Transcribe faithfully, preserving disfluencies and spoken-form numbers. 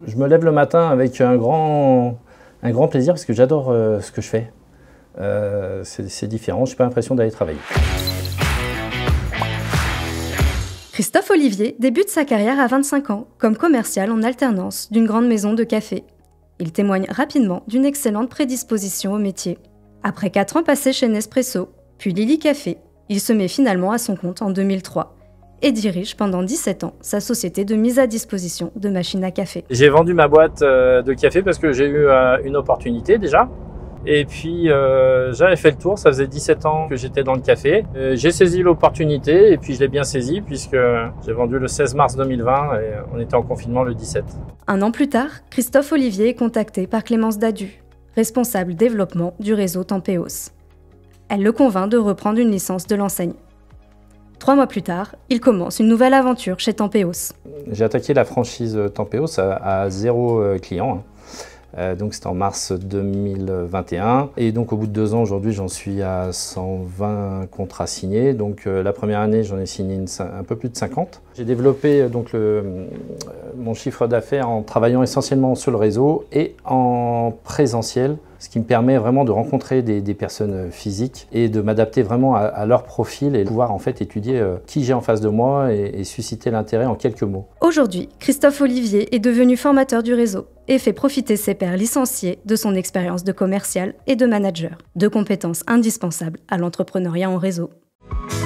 Je me lève le matin avec un grand, un grand plaisir parce que j'adore euh, ce que je fais. Euh, c'est différent, je n'ai pas l'impression d'aller travailler. Christophe Olivier débute sa carrière à vingt-cinq ans comme commercial en alternance d'une grande maison de café. Il témoigne rapidement d'une excellente prédisposition au métier. Après quatre ans passés chez Nespresso, puis Lily Café, il se met finalement à son compte en deux mille trois et dirige pendant dix-sept ans sa société de mise à disposition de machines à café. J'ai vendu ma boîte de café parce que j'ai eu une opportunité déjà. Et puis euh, j'avais fait le tour, ça faisait dix-sept ans que j'étais dans le café. Euh, j'ai saisi l'opportunité et puis je l'ai bien saisi puisque j'ai vendu le seize mars deux mille vingt et on était en confinement le dix-sept. Un an plus tard, Christophe Olivier est contacté par Clémence Dadu, responsable développement du réseau Tempéos. Elle le convainc de reprendre une licence de l'enseigne. Trois mois plus tard, il commence une nouvelle aventure chez Tempéos. J'ai attaqué la franchise Tempéos à, à zéro client. Euh, donc c'était en mars deux mille vingt et un et donc au bout de deux ans aujourd'hui j'en suis à cent vingt contrats signés. Donc euh, la première année j'en ai signé une, un peu plus de cinquante. J'ai développé donc le, euh, mon chiffre d'affaires en travaillant essentiellement sur le réseau et en présentiel, ce qui me permet vraiment de rencontrer des, des personnes physiques et de m'adapter vraiment à, à leur profil et pouvoir en fait étudier euh, qui j'ai en face de moi et, et susciter l'intérêt en quelques mots. Aujourd'hui, Christophe Olivier est devenu formateur du réseau et fait profiter ses pairs licenciés de son expérience de commercial et de manager, deux compétences indispensables à l'entrepreneuriat en réseau.